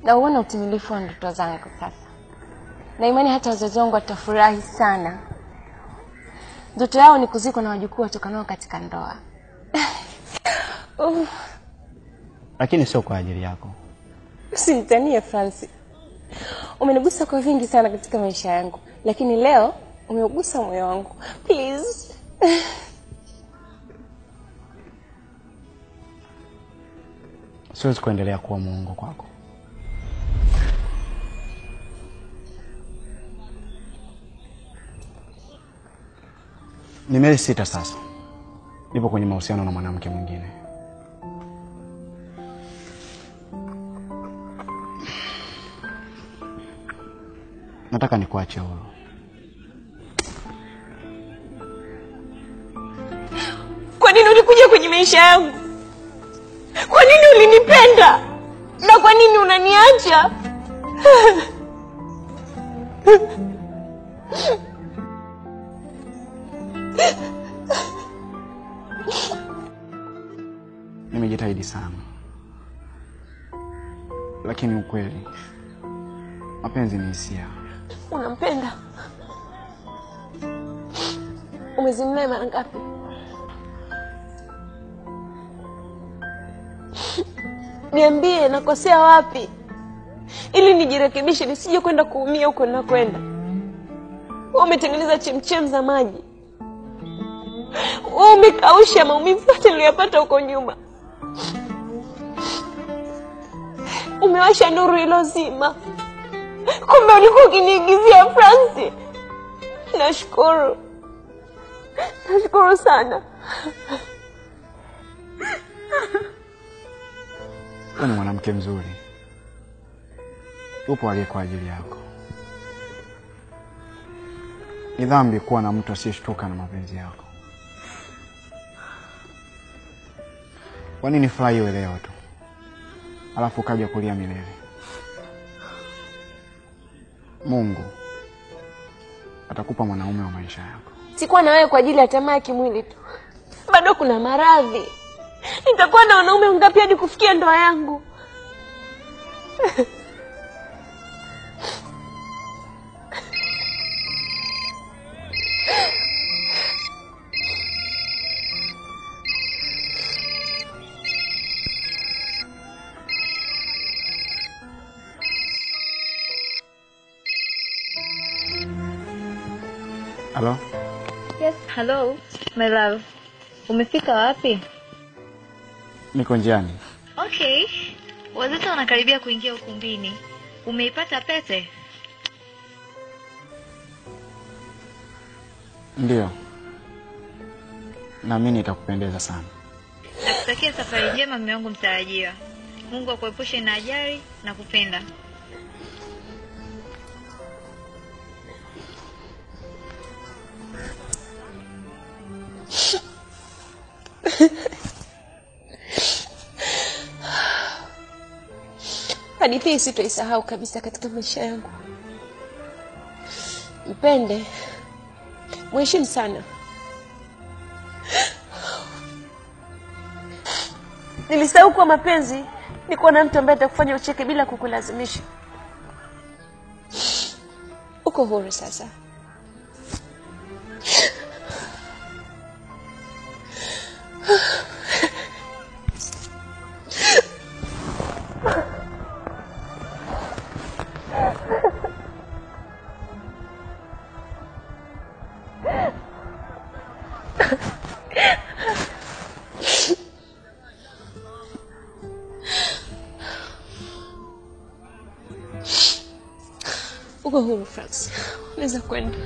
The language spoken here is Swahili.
Na uone utimilifu wa ndoto zangu sasa. Na imani hata wazazi wangu watafurahi sana. Ndoto yao ni kuzikwa na wajukuu watokanao katika ndoa. Lakini sio kwa ajili yako. Usinitanie Francis. Umenigusa kwa vingi sana katika maisha yangu, lakini leo umeugusa moyo wangu. Please. Siwezi kuendelea kuwa muongo kwako. Ni miezi 6 sasa. Nipo kwenye mahusiano na mwanamke mwingine. Nataka nikuache huru. Kwa nini ulikuja kwenye maisha yangu? Kwa nini ulinipenda? Na kwa nini unaniacha? Nimejitahidi sana. Lakini ukweli, mapenzi ni hisia. Unampenda? Umezimia mara ngapi? Niambie nakosea wapi? Ili nijirekebishe nisije kwenda kuumia huko na kwenda. Wewe umetengeneza chemchem za maji. Wewe umekausha maumivu yote niliyopata huko nyuma. Umewasha nuru ilozima. Kumbe ulikuwa ukiniigizia Francis. Nashukuru. Nashukuru sana. Wewe ni mwanamke mzuri. Upo aliye kwa ajili yako. Ni dhambi kuwa na mtu asiyeshtuka na mapenzi yako. Kwa nini furahi wewe leo tu? Alafu kaja kulia milele? Mungu atakupa mwanaume wa maisha yako. Sikuwa na wewe kwa ajili ya tamaa ya kimwili tu. Bado kuna maradhi. Nitakuwa na wanaume wangapi hadi kufikia ndoa yangu? Hello? Yes, hello, my love. Umefika wapi? Niko njiani. Okay. Wazito wanakaribia kuingia ukumbini. Umeipata pete? Ndio. Na mimi nitakupendeza sana. Nakutakia safari njema mume wangu mtarajiwa. Mungu akuepushe na ajali na kupenda. Hadithi hii sitoisahau kabisa katika maisha yangu. Mpende. Mheshimu sana. Nilisahau kwa mapenzi ni kuwa na mtu ambaye atakufanya ucheke bila kukulazimisha. Uko huru sasa. Uko huru Francis. Unaweza kwenda.